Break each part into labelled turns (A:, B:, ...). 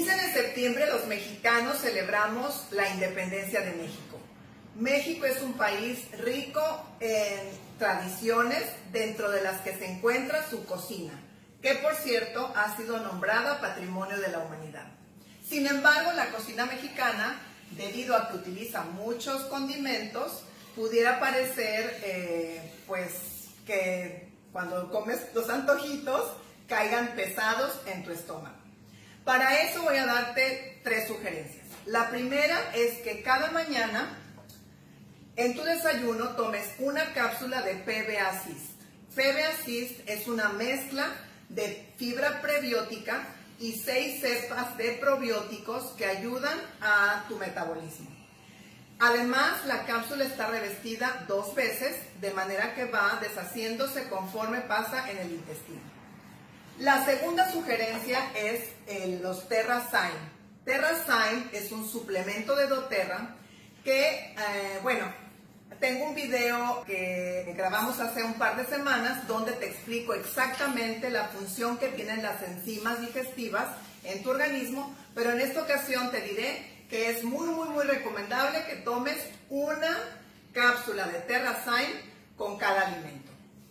A: 15 de septiembre los mexicanos celebramos la independencia de México. México es un país rico en tradiciones, dentro de las que se encuentra su cocina, que por cierto ha sido nombrada Patrimonio de la Humanidad. Sin embargo, la cocina mexicana, debido a que utiliza muchos condimentos, pudiera parecer pues que cuando comes los antojitos caigan pesados en tu estómago. Para eso voy a darte 3 sugerencias. La primera es que cada mañana en tu desayuno tomes una cápsula de PB-Assist. PB-Assist es una mezcla de fibra prebiótica y 6 cepas de probióticos que ayudan a tu metabolismo. Además, la cápsula está revestida 2 veces, de manera que va deshaciéndose conforme pasa en el intestino. La segunda sugerencia es los TerraSyme. TerraSyme es un suplemento de doTERRA que, tengo un video que grabamos hace un par de semanas donde te explico exactamente la función que tienen las enzimas digestivas en tu organismo, pero en esta ocasión te diré que es muy recomendable que tomes una cápsula de TerraSyme con cada alimento.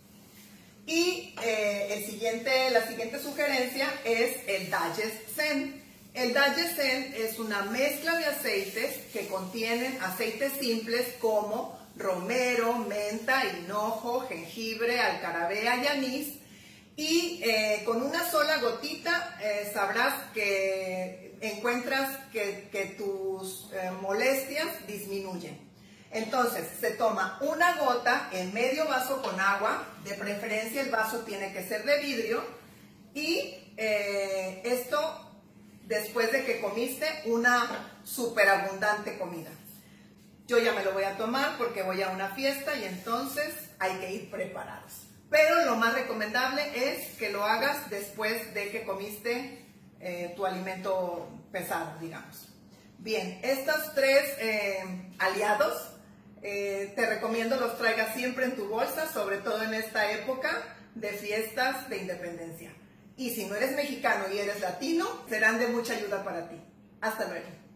A: Y la siguiente sugerencia es el Digest Zen. El Digest Zen es una mezcla de aceites que contienen aceites simples como romero, menta, hinojo, jengibre, alcarabea y anís. Y con una sola gotita sabrás que encuentras que tus molestias disminuyen. Entonces, se toma una gota en medio vaso con agua, de preferencia el vaso tiene que ser de vidrio, y esto después de que comiste una superabundante comida. Yo ya me lo voy a tomar porque voy a una fiesta y entonces hay que ir preparados. Pero lo más recomendable es que lo hagas después de que comiste tu alimento pesado, digamos. Bien, estos 3 aliados te recomiendo los traigas siempre en tu bolsa, sobre todo en esta época de fiestas de independencia. Y si no eres mexicano y eres latino, serán de mucha ayuda para ti. Hasta luego.